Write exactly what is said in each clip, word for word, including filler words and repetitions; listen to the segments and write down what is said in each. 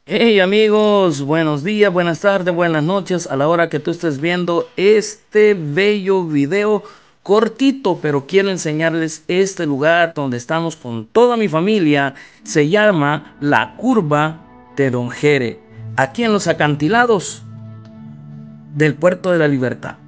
Hey amigos, buenos días, buenas tardes, buenas noches a la hora que tú estés viendo este bello video cortito, pero quiero enseñarles este lugar donde estamos con toda mi familia. Se llama la Curva de Don Jere, aquí en los acantilados del Puerto de la Libertad.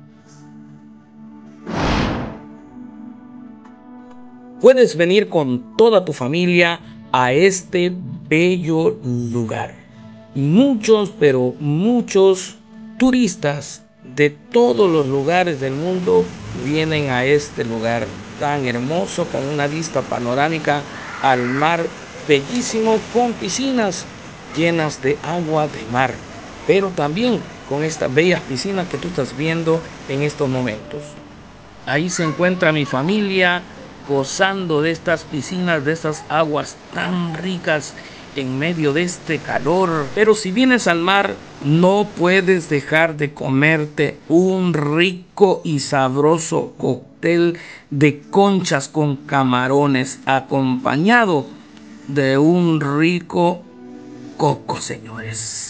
Puedes venir con toda tu familia a este bello lugar. Muchos, pero muchos turistas de todos los lugares del mundo vienen a este lugar tan hermoso, con una vista panorámica al mar bellísimo, con piscinas llenas de agua de mar, pero también con estas bellas piscinas que tú estás viendo en estos momentos. Ahí se encuentra mi familia gozando de estas piscinas, de estas aguas tan ricas en medio de este calor. Pero si vienes al mar, no puedes dejar de comerte un rico y sabroso cóctel de conchas con camarones, acompañado de un rico coco, señores.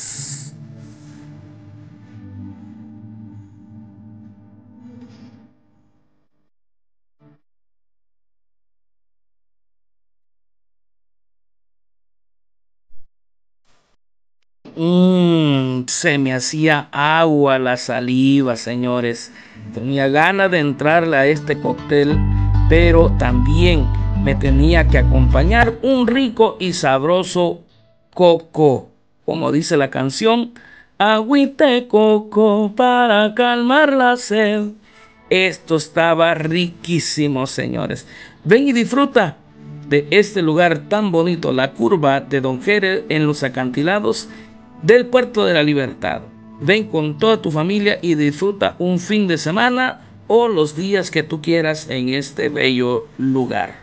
Mm, se me hacía agua la saliva, señores. Tenía ganas de entrarle a este cóctel, pero también me tenía que acompañar un rico y sabroso coco. Como dice la canción, agüita de coco para calmar la sed. Esto estaba riquísimo, señores. Ven y disfruta de este lugar tan bonito, la Curva de Don Jere en los acantilados del Puerto de la Libertad. Ven con toda tu familia y disfruta un fin de semana o los días que tú quieras en este bello lugar.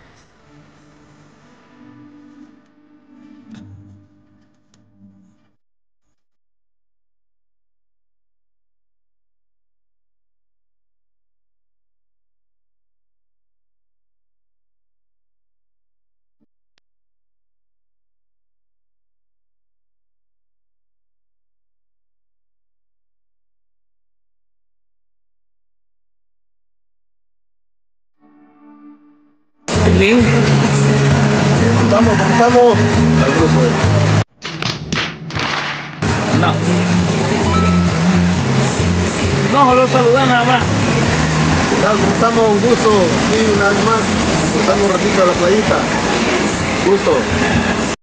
Sí. Vamos, vamos al grupo. No. No, solo saludar nada más. Estamos un gusto, sí, una vez más. Estamos un ratito a la playita. Gusto.